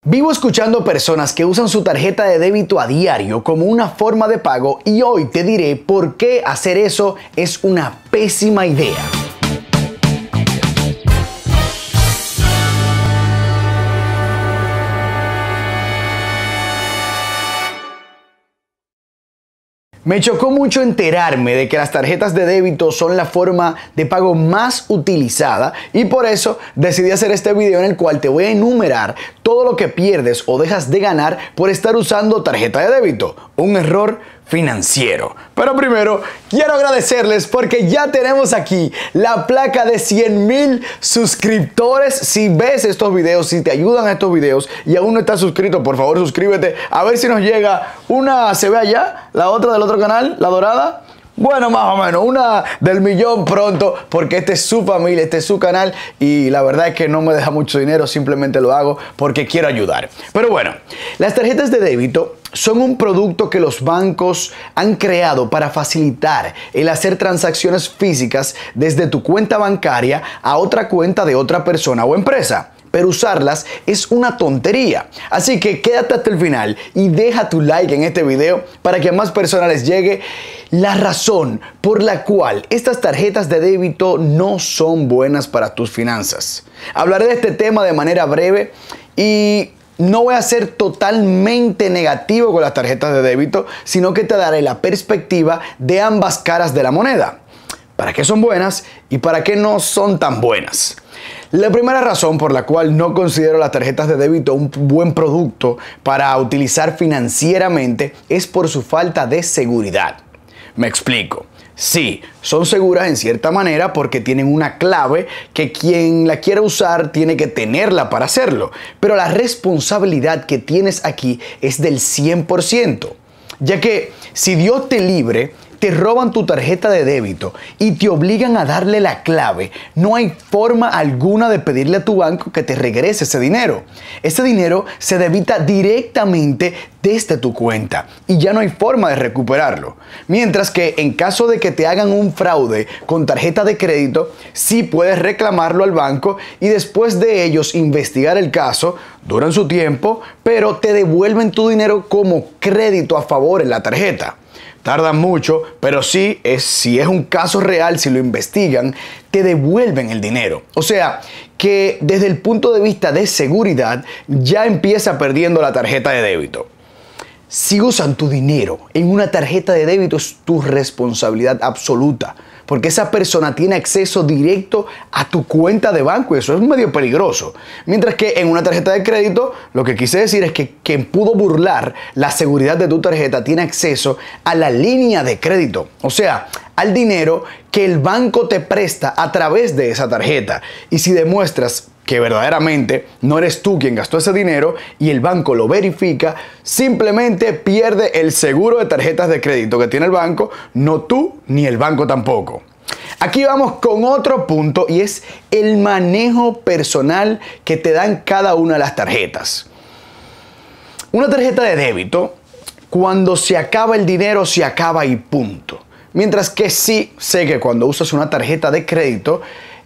Vivo escuchando personas que usan su tarjeta de débito a diario como una forma de pago y hoy te diré por qué hacer eso es una pésima idea. Me chocó mucho enterarme de que las tarjetas de débito son la forma de pago más utilizada y por eso decidí hacer este video en el cual te voy a enumerar todo lo que pierdes o dejas de ganar por estar usando tarjeta de débito. Un error financiero. Pero primero quiero agradecerles porque ya tenemos aquí la placa de 100,000 suscriptores. Si ves estos videos, si te ayudan estos videos y aún no estás suscrito, por favor suscríbete. A ver si nos llega una, ¿se ve allá? La otra del otro canal, la dorada. Bueno, más o menos, una del millón pronto, porque este es su familia, este es su canal y la verdad es que no me deja mucho dinero, simplemente lo hago porque quiero ayudar. Pero bueno, las tarjetas de débito son un producto que los bancos han creado para facilitar el hacer transacciones físicas desde tu cuenta bancaria a otra cuenta de otra persona o empresa. Pero usarlas es una tontería. Así que quédate hasta el final y deja tu like en este video para que a más personas les llegue la razón por la cual estas tarjetas de débito no son buenas para tus finanzas. Hablaré de este tema de manera breve y no voy a ser totalmente negativo con las tarjetas de débito, sino que te daré la perspectiva de ambas caras de la moneda. ¿Para qué son buenas y para qué no son tan buenas? La primera razón por la cual no considero las tarjetas de débito un buen producto para utilizar financieramente es por su falta de seguridad. Me explico. Sí, son seguras en cierta manera porque tienen una clave que quien la quiera usar tiene que tenerla para hacerlo, pero la responsabilidad que tienes aquí es del 100%, ya que si Dios te libre, te roban tu tarjeta de débito y te obligan a darle la clave, no hay forma alguna de pedirle a tu banco que te regrese ese dinero. Ese dinero se debita directamente desde tu cuenta y ya no hay forma de recuperarlo. Mientras que en caso de que te hagan un fraude con tarjeta de crédito, sí puedes reclamarlo al banco y después de ellos investigar el caso, duran su tiempo, pero te devuelven tu dinero como crédito a favor en la tarjeta. Tardan mucho, pero si es un caso real, si lo investigan, te devuelven el dinero. O sea, que desde el punto de vista de seguridad, ya empieza perdiendo la tarjeta de débito. Si usan tu dinero en una tarjeta de débito, es tu responsabilidad absoluta, porque esa persona tiene acceso directo a tu cuenta de banco y eso es medio peligroso. Mientras que en una tarjeta de crédito, lo que quise decir es que quien pudo burlar la seguridad de tu tarjeta tiene acceso a la línea de crédito, o sea, al dinero que el banco te presta a través de esa tarjeta. Y si demuestras que verdaderamente no eres tú quien gastó ese dinero y el banco lo verifica, simplemente pierde el seguro de tarjetas de crédito que tiene el banco, no tú ni el banco tampoco. Aquí vamos con otro punto y es el manejo personal que te dan cada una de las tarjetas. Una tarjeta de débito, cuando se acaba el dinero, se acaba y punto. Mientras que sí sé que cuando usas una tarjeta de crédito,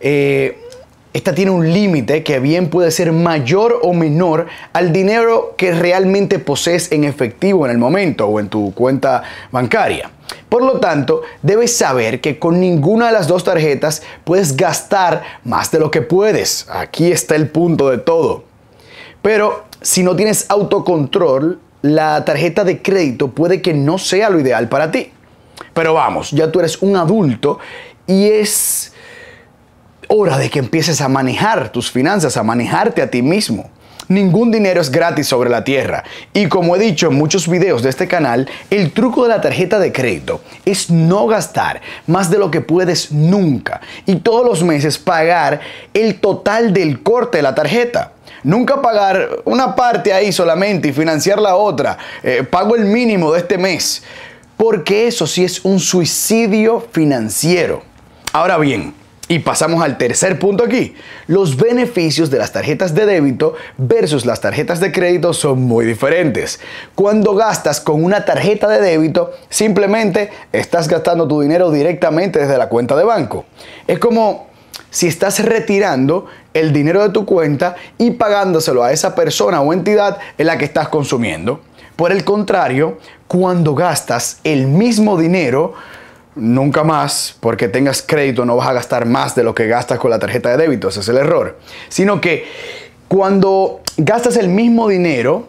esta tiene un límite que bien puede ser mayor o menor al dinero que realmente posees en efectivo en el momento o en tu cuenta bancaria. Por lo tanto, debes saber que con ninguna de las dos tarjetas puedes gastar más de lo que puedes. Aquí está el punto de todo. Pero si no tienes autocontrol, la tarjeta de crédito puede que no sea lo ideal para ti. Pero vamos, ya tú eres un adulto y es hora de que empieces a manejar tus finanzas, a manejarte a ti mismo. Ningún dinero es gratis sobre la tierra. Y como he dicho en muchos videos de este canal, el truco de la tarjeta de crédito es no gastar más de lo que puedes nunca. Y todos los meses pagar el total del corte de la tarjeta. Nunca pagar una parte ahí solamente y financiar la otra. Pago el mínimo de este mes. Porque eso sí es un suicidio financiero. Ahora bien, y pasamos al tercer punto aquí. Los beneficios de las tarjetas de débito versus las tarjetas de crédito son muy diferentes. Cuando gastas con una tarjeta de débito, simplemente estás gastando tu dinero directamente desde la cuenta de banco. Es como si estás retirando el dinero de tu cuenta y pagándoselo a esa persona o entidad en la que estás consumiendo. Por el contrario, cuando gastas el mismo dinero, nunca más, porque tengas crédito, no vas a gastar más de lo que gastas con la tarjeta de débito, ese es el error. Sino que cuando gastas el mismo dinero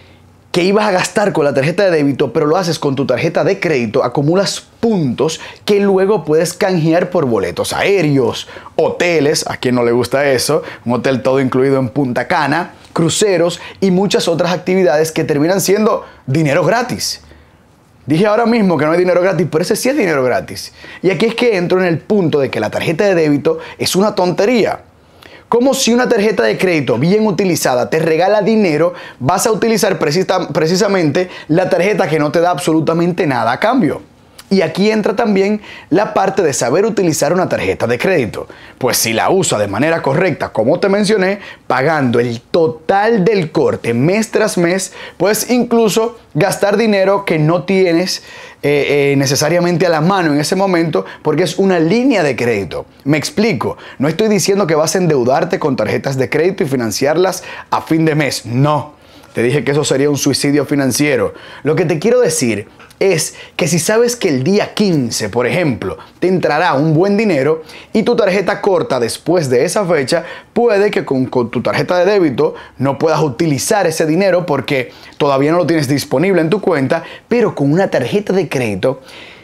que ibas a gastar con la tarjeta de débito, pero lo haces con tu tarjeta de crédito, acumulas puntos que luego puedes canjear por boletos aéreos, hoteles, a quien no le gusta eso, un hotel todo incluido en Punta Cana, cruceros y muchas otras actividades que terminan siendo dinero gratis. Dije ahora mismo que no hay dinero gratis, pero ese sí es dinero gratis. Y aquí es que entro en el punto de que la tarjeta de débito es una tontería. Como si una tarjeta de crédito bien utilizada te regala dinero, vas a utilizar precisamente la tarjeta que no te da absolutamente nada a cambio. Y aquí entra también la parte de saber utilizar una tarjeta de crédito. Pues si la usa de manera correcta, como te mencioné, pagando el total del corte mes tras mes, puedes incluso gastar dinero que no tienes necesariamente a la mano en ese momento, porque es una línea de crédito. Me explico, no estoy diciendo que vas a endeudarte con tarjetas de crédito y financiarlas a fin de mes. No, te dije que eso sería un suicidio financiero. Lo que te quiero decir es que si sabes que el día 15, por ejemplo, te entrará un buen dinero y tu tarjeta corta después de esa fecha, puede que con tu tarjeta de débito no puedas utilizar ese dinero porque todavía no lo tienes disponible en tu cuenta, pero con una tarjeta de crédito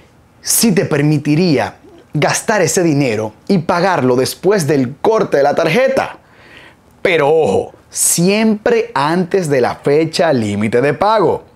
sí te permitiría gastar ese dinero y pagarlo después del corte de la tarjeta. Pero ojo, siempre antes de la fecha límite de pago.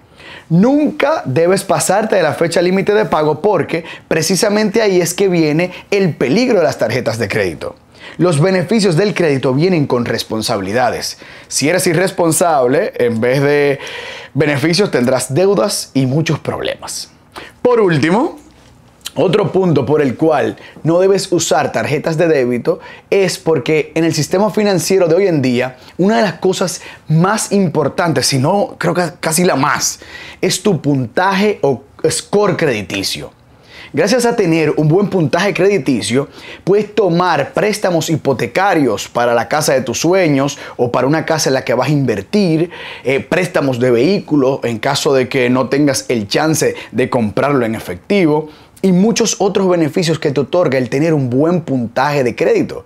Nunca debes pasarte de la fecha límite de pago porque precisamente ahí es que viene el peligro de las tarjetas de crédito. Los beneficios del crédito vienen con responsabilidades. Si eres irresponsable, en vez de beneficios tendrás deudas y muchos problemas. Por último, otro punto por el cual no debes usar tarjetas de débito es porque en el sistema financiero de hoy en día, una de las cosas más importantes, si no creo que casi la más, es tu puntaje o score crediticio. Gracias a tener un buen puntaje crediticio, puedes tomar préstamos hipotecarios para la casa de tus sueños o para una casa en la que vas a invertir, préstamos de vehículo en caso de que no tengas el chance de comprarlo en efectivo, y muchos otros beneficios que te otorga el tener un buen puntaje de crédito.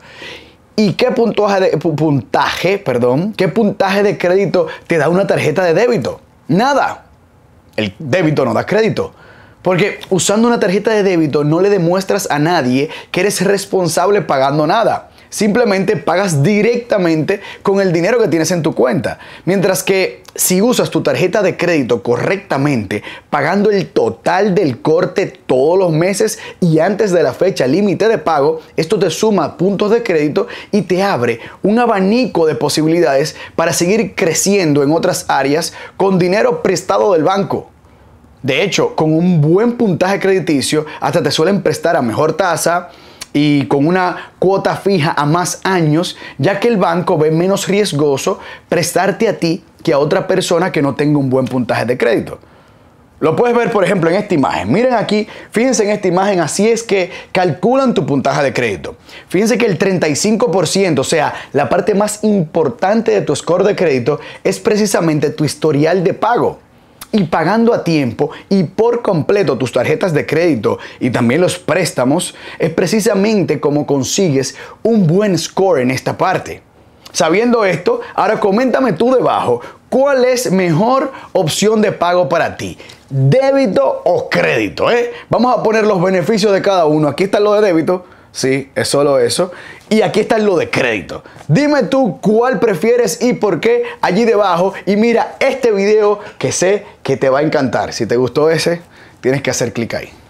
¿Y qué puntaje de crédito te da una tarjeta de débito? Nada. El débito no da crédito. Porque usando una tarjeta de débito no le demuestras a nadie que eres responsable pagando nada. Simplemente pagas directamente con el dinero que tienes en tu cuenta. Mientras que si usas tu tarjeta de crédito correctamente, pagando el total del corte todos los meses y antes de la fecha límite de pago, esto te suma puntos de crédito y te abre un abanico de posibilidades para seguir creciendo en otras áreas con dinero prestado del banco. De hecho, con un buen puntaje crediticio, hasta te suelen prestar a mejor tasa y con una cuota fija a más años, ya que el banco ve menos riesgoso prestarte a ti que a otra persona que no tenga un buen puntaje de crédito. Lo puedes ver, por ejemplo, en esta imagen. Miren aquí, fíjense en esta imagen, así es que calculan tu puntaje de crédito. Fíjense que el 35%, o sea, la parte más importante de tu score de crédito, es precisamente tu historial de pago. Y pagando a tiempo y por completo tus tarjetas de crédito y también los préstamos, es precisamente como consigues un buen score en esta parte. Sabiendo esto, ahora coméntame tú debajo, ¿cuál es mejor opción de pago para ti? ¿Débito o crédito? Vamos a poner los beneficios de cada uno. Aquí está lo de débito. Sí, es solo eso. Y aquí está lo de crédito. Dime tú cuál prefieres y por qué allí debajo. Y mira este video que sé que te va a encantar. Si te gustó ese, tienes que hacer clic ahí.